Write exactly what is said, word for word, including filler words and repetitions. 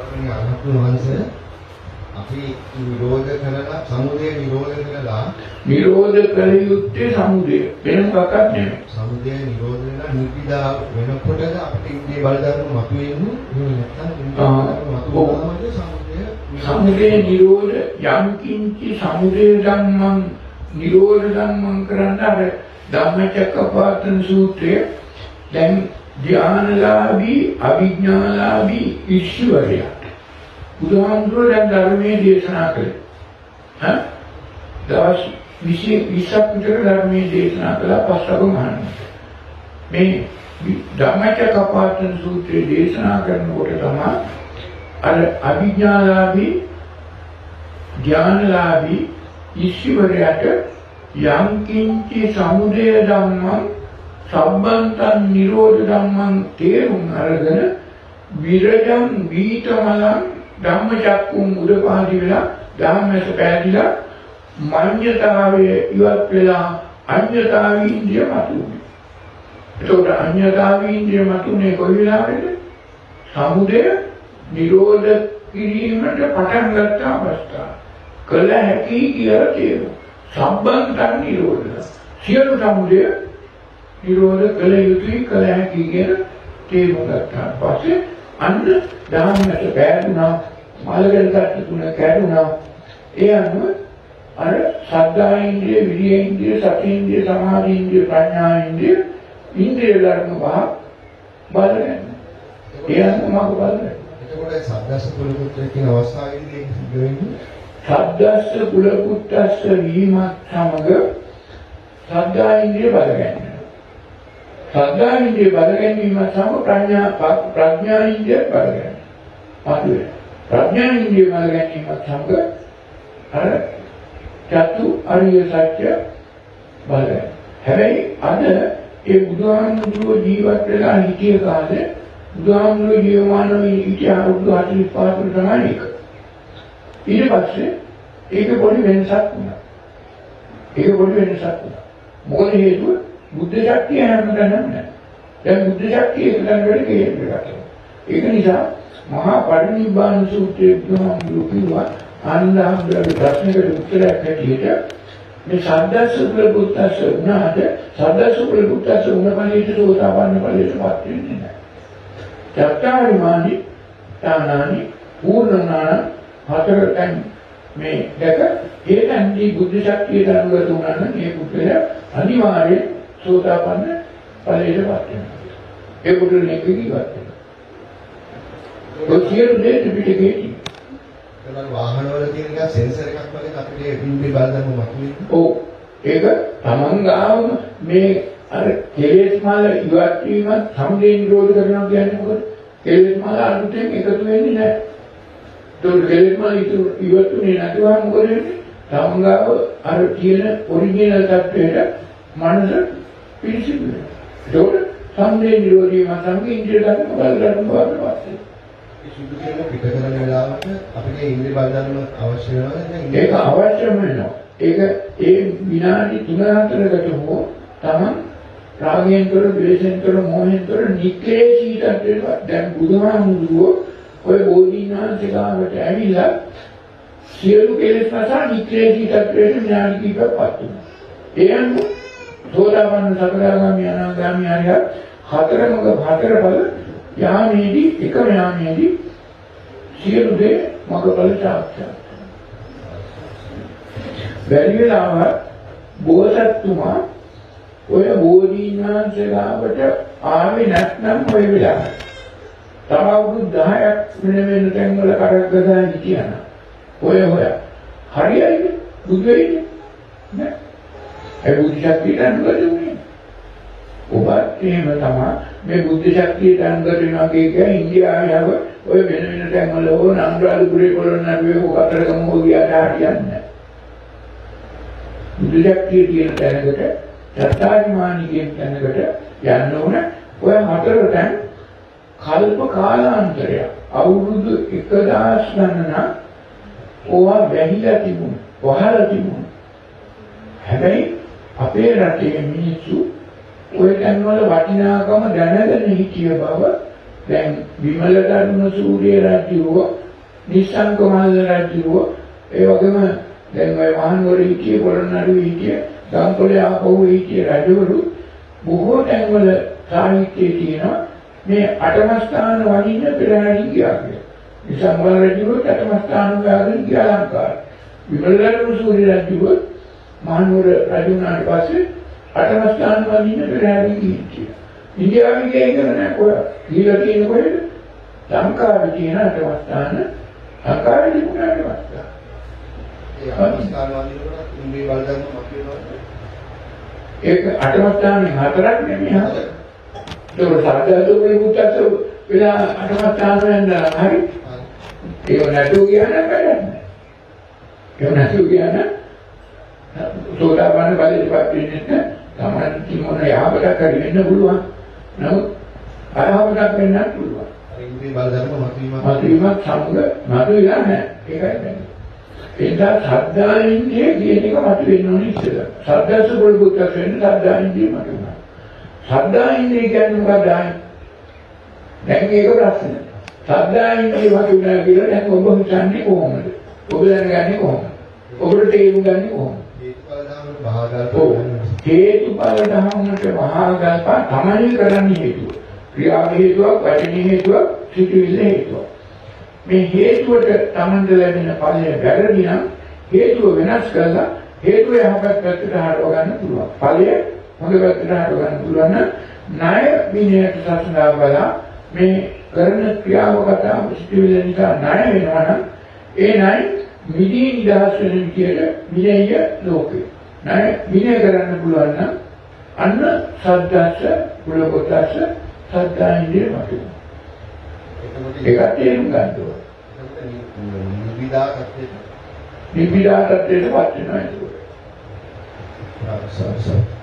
ගෞරවනීය අරහතුන් වහන්සේ අපි නිරෝධ කරලා සමුදය නිරෝධ කරලා නිරෝධ කළ යුත්තේ සමුදය වෙන මොකක්වත් නෙමෙයි. සමුදය නිරෝධ වෙලා නිවිදා වෙනකොට අපිට ඉන්නේ බල ධර්ම මතුවෙන්නේ නැත්නම් සමුදය නිරෝධ යම් කිංචි සමුදය ධම්මං නිරෝධ ධම්මං කරන්න අර ධම්මචක්කපවත්තන සූත්‍රය දැන් ධානලාභී අවිඥාලාභී ඊශ්වරයා බුදුහාමුදුරුවෝ දැන් ධර්මයේ දේශනා කළේ. හා? දවස් විස්සක් විතර ධර්මයේ දේශනා කළා පස්වග මහණන්. මේ ධම්මචක්කපවත්තන සූත්‍රයේ දේශනා කරනකොට තමයි අර අවිඥාලාභී ඥානලාභී ඊශ්වරයාට යම් කිංචි සමුදය ධම්මං සම්බන්තං නිරෝධ ධම්මං තේරුම් අරගෙන විරජං වීතමලං ධම්මචක්කුම් උදපාදි වෙලා ධම්මස පැහැදිලා මඤ්ඤතාවයේ ඉවත් වෙලා අඤ්ඤතාවී ඉන්ද්‍රිය මතුනේ. ඒකට අඤ්ඤතාවී ඉන්ද්‍රිය මතුනේ කොයි වෙලාවෙද? සමුදය නිරෝධ කිරීමට පටන් ගත්ත අවස්ථාව. කළ හැකි කියලා තේරුම්. සම්බන්තං නිරෝධ. සියලු සමුදය නිරෝධ කළ යුතුයි කළ හැකි කියලා තේරුම් ගත්තා. පස්සේ අන්න ධම්මයට බැඳුනා මලගල් කට්ට තුන කැඩුනා. ඒ අනුව අර සද්ධා ඉන්ද්‍රිය, විරිය ඉන්ද්‍රිය, සති ඉන්ද්‍රිය, සමාධි ඉන්ද්‍රිය, ප්‍රඥා ඉන්ද්‍රිය ඉන්ද්‍රිය ධර්ම පහ බලන්න. ඒ අනුව මඟ බලන්න. එතකොට සද්දස්ස කුලපුත්‍ර කියන අවස්ථාවේදී සිද්ධ වෙන්නේ සද්දස්ස කුලපුත්‍රස්ස වීමත් සමග සද්ධා ඉන්ද්‍රිය බල ගන්නවා. සද්ධා ඉන්ද්‍රිය බල ගැනීමත් සමග ප්‍රඥා ප්‍රඥා ඉන්ද්‍රිය බල ගන්නවා. පස්සේ ප්‍රඥා ඉන්ද්‍රිය බල ගැනීමත් සමග අර චතු අරිය සත්‍ය බල ගන්නවා. හැබැයි අද ඒ බුදුහාමුදුරුවෝ ජීවත් වෙලා හිටිය කාලේ බුදුහාමුදුරුවෝ ජීවමානව හිටිය අවුරුදු හතළිස් පහකට තමයි එක. ඊට පස්සේ ඒක පොඩි වෙනසක් වුණා. ඒක පොඩි වෙනසක් වුණා. මොකද හේතුව බුද්ධ ශක්තිය හැමදාම නැහැ. දැන් බුද්ධ ශක්තිය එකලන් වල කේන්ද්‍රගත. ඒක නිසා මහා පරිනිබ්බාන සූත්‍රයේ බුදුහාමුදුරුවෝ කිව්වා ආනන්දහාමුදුරුවෝ ප්‍රශ්නකට උත්තරයක් හැටියට මේ සද්දස්ස කුලපුත්‍රස්ස උනාට සද්දස්ස කුලපුත්‍රස්ස උන ඵලයට සෝතාපන්න ඵලයට පත් වෙන්නේ නැහැ. චත්තාරිමානි තානානි පූර්ණනාන හතරෙන් මේ දෙක ඒකන්දී බුද්ධ ශක්තියට අනුගත වුණා නම් මේ පුත්‍රයා අනිවාර්යෙන් සෝතාපන්න ඵලයට පත් වෙනවා. ඒ පුත්‍රයා නිකීවත් වෙනවා. ඔය සියලු දේ පිටකේ තමයි වාහන වල තියෙන එක සෙන්සර් එකක් වගේ අපිට ඉන්නේ බලන්න මතුවේ. ඔව් ඒක තමන් ගාවම මේ අර කෙලෙස් මාල ඉවත් වීම සමුදය නිරෝධ කරනවා කියන්නේ මොකද? කෙලෙස් මාල අලුතෙන් එකතු වෙන්නේ නැහැ. ඒක කෙලෙස් මාල ඉවතුනේ නැතුවම මොකද වෙන්නේ? තමන් ගාව අර කියන ඔරිජිනල් තත්ත්වයට මනස පිළිසිදු වෙනවා. ඒක සමුදය නිරෝධී මාර්ගයේ ඉන්ද්‍රිය ධර්ම බලන්න බවට සුදු කියන පිට කරන වෙලාවට අපිට ඉන්ද්‍රිය බල ධර්ම අවශ්‍ය වෙනවා. ඒක අවශ්‍යම වෙනවා. ඒක ඒ විනාඩි තුන හතරකට හෝ තමන් රාගයෙන් තොර, ද්වේෂයෙන් තොර, මෝහයෙන් තොර නික්ලේශී තත්ත්වයට දැන් බුදුහාමුදුරුවෝ ඔය බෝධිනාථ ගාවට ඇවිල්ලා සියලු කෙලෙස් නැසා නික්ලේශී තත්ත්වයට විනාඩි කිහිපයක් පත් වුණා. ඒ අනුව සෝතාපන්න, සකදාගාමි, අනාගාමි ආර්ය හතරමක හතර බල යාමේදී එකම යාමේදී සියලු දේ මගපල සාක්ෂාත්. බැරි වෙලාව බෝසත්තුමා ඔය බෝධීනාංශලාවට ආවේ නැත්නම් ඔය වෙලාවට තව අවුරුදු දහයක් වෙන වෙන තැන්වල කරක් ගදා හිටියන ඔය හොය හරියයිද බුදු වෙන්නේ නෑ. ඒ බුද්ධ ශක්තියට අනුගතුනේ. ඔබත් එහෙම තමයි මේ බුද්ධ ශක්තියට අනුගත වෙනවා කියන්නේ ඉන්දියාව ඔය වෙන වෙන තැන්වල හෝ අනුරාධපුරේ පොළොන්නරුවේ හෝ කතරගම හෝ ගියාට හරියන්නේ නැහැ. බුද්ධ ශක්තිය කියන තැනකට සත්‍යාඥානි කියන තැනකට යන්න ඕන. ඔය හතර තැන් කල්ප කාලාන්තරය අවුරුදු එකදාස් ගණනක් ඕවා වැහිලා තිබුණා. වහලා තිබුණා. හැබැයි අපේ රටේ මිනිස්සු ඔය තැන්වල වටිනාකම දැනගෙන හිටිය බව දැන් විමල ධර්ම සූර්ය රජුව, නිසංක මල්ල රජුව, ඒ වගේම දැන් ඔය මහනුවර හිටියේ පොළොන්නරුවේ හිටියේ ගම්පොලේ ආපහු හිටියේ රජවරු බොහෝ තැන්වල සාහිත්‍යයේ තියෙනවා මේ අටම ස්ථාන වලින් පෙරහැරින් ගියා කියලා. නිසංක මල්ල රජුව අටම ස්ථාන වලින් ගියා ලංකාවට. විමල ධර්ම සූර්ය රජුව මහනුවර රජු වුණාට පස්සේ අටම ස්ථාන වලින් පෙරහැරින් ගිහින් ඉන්දියාවේ ගිහින් නැහැ කොහෙද? ගිහලා තියෙන කොහෙද? ලංකාවේ තියෙන අටම ස්ථාන ලංකාවේ තිබුණ අටම ස්ථාන. ඒ අටම ස්ථාන වලින් උත් ඉන්ද්‍රිය බල ධර්ම මත වෙනවා. ඒක අටම ස්ථානේ හතරක් නෙමෙයි හතර. ඒක සාධාතුගේ පුත්තත් වෙලා අටම ස්ථාන වෙන හරි. ඒක නැතුව කියන වැඩක් නෑ. ඒක නැතුව කියන සෝදාපන්න බලයටපත් වෙන්නේ නැහැ. තමයි කිමොන යහපතක් හරි වෙන්න පුළුවන්. නමුත් අයහපතක් වෙන්නත් පුළුවන්. අර ඉන්ද්‍රිය බල ධර්ම මත වීම මත වීමත් සමග මතුවලා නැහැ. ඒකයි දැන්. එදා සද්ධායින්ගේ කියන එක මත වෙන්න ඕනේ ඉස්සෙල්ලා. සද්ධාස බුද්ධ වෙන්න සද්ධායින්ගේ මත වෙනවා. සද්ධායින්ගේ කියන්නේ මොකක්ද? දැන් මේක ප්‍රශ්න. සද්ධායින්ගේ මත වෙනවා කියලා දැන් ඔබ හිතන්නේ කොහොමද? ඔබ දැනගන්නේ කොහොමද? ඔබට තේරුම් ගන්නේ කොහොමද? හේතුඵල ධර්මයට මහාගල්ප තමයි කරන්නේ හේතුව. ක්‍රියා හේතුවක්, වචන හේතුවක්, සිතුවිලි හේතුවක්. මේ හේතුවට තමන්ට ලැබෙන ඵලය වැරදි නම් හේතුව වෙනස් කරලා හේතුව යහපත් පැත්තට හරව ගන්න පුළුවන්. ඵලය හොඳ පැත්තට හරව ගන්න පුළුවන් නම් ණය විනයට සසඳා බලා මේ කරන ක්‍රියාව කතා සිතුවිලි නිසා ණය වෙනවා නම් ඒ ණය මිදී නිදහස් වෙන විදියට විනය ලෝකේ ණය විනය කරන්න පුළුවන් නම් අන්න සද්දස්ස කුලකොටස්ස සද්දායින්දිය මත ඒක තේරුම් ගන්න ඕනේ. නිබ්බිදා තත්ත්වයට නිබ්බිදා තත්ත්වයට පත් වෙනවා ඒක. Sir sir